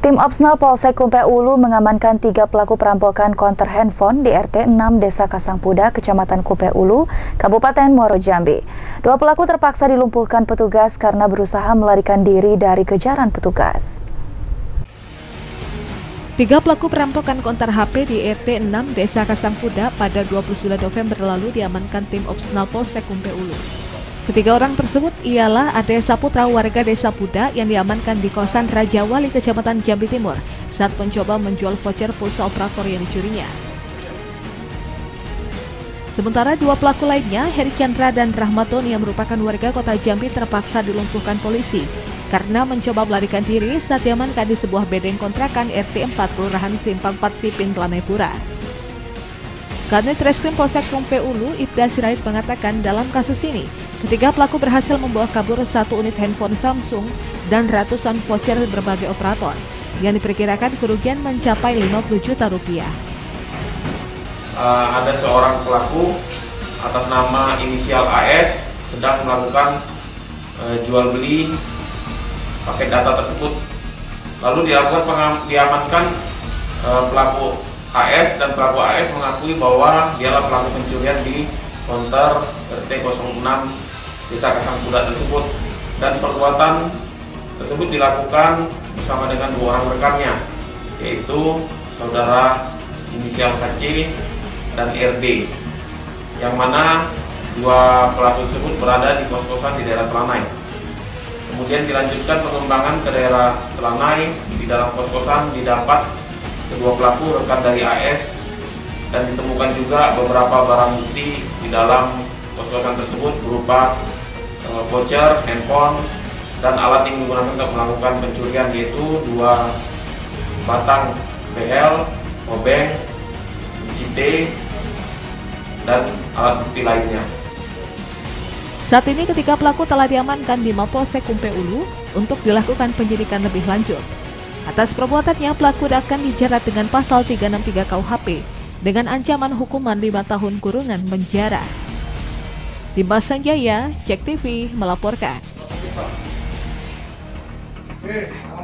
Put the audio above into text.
Tim Opsnal Polsek Kumpe Ulu mengamankan 3 pelaku perampokan konter handphone di RT 6 Desa Kasangpuda, Kecamatan Kumpe Ulu, Kabupaten Muaro Jambi. 2 pelaku terpaksa dilumpuhkan petugas karena berusaha melarikan diri dari kejaran petugas. 3 pelaku perampokan konter HP di RT 6 Desa Kasangpuda pada 29 November lalu diamankan tim Opsnal Polsek Kumpe Ulu. Ketiga orang tersebut ialah Ade Saputra warga Desa Puda yang diamankan di kosan Raja Wali Kecamatan Jambi Timur saat mencoba menjual voucher pulsa operator yang dicurinya. Sementara 2 pelaku lainnya, Heri Chandra dan Rahmaton yang merupakan warga kota Jambi terpaksa dilumpuhkan polisi karena mencoba melarikan diri saat diamankan di sebuah bedeng kontrakan RT 4 Kelurahan Simpang 4 Sipin, Planepura. Kanit Reskrim Polsek Kumpe Ulu, Ibda Sirait mengatakan dalam kasus ini, ketiga pelaku berhasil membawa kabur 1 unit handphone Samsung dan ratusan voucher berbagai operator yang diperkirakan kerugian mencapai 50 juta rupiah. Ada seorang pelaku atas nama inisial AS sedang melakukan jual beli paket data tersebut. Lalu diamankan pelaku AS, dan pelaku AS mengakui bahwa dialah pelaku pencurian di konter RT 06 Desa Kasangpuda tersebut, dan perbuatan tersebut dilakukan bersama dengan 2 orang rekannya, yaitu saudara inisial KC dan RD, yang mana 2 pelaku tersebut berada di kos-kosan di daerah Telanai. Kemudian dilanjutkan pengembangan ke daerah Telanai. Di dalam kos-kosan didapat kedua pelaku rekan dari AS, dan ditemukan juga beberapa barang bukti di dalam kos-kosan tersebut berupa voucher, handphone, dan alat yang digunakan untuk melakukan pencurian, yaitu 2 batang PL, obeng, CT, dan alat bukti lainnya. Saat ini ketiga pelaku telah diamankan di Mapolsek Kumpe Ulu untuk dilakukan penyidikan lebih lanjut. Atas perbuatannya, pelaku akan dijerat dengan pasal 363 KUHP dengan ancaman hukuman 5 tahun kurungan penjara. Dimas Sanjaya, Cek TV melaporkan.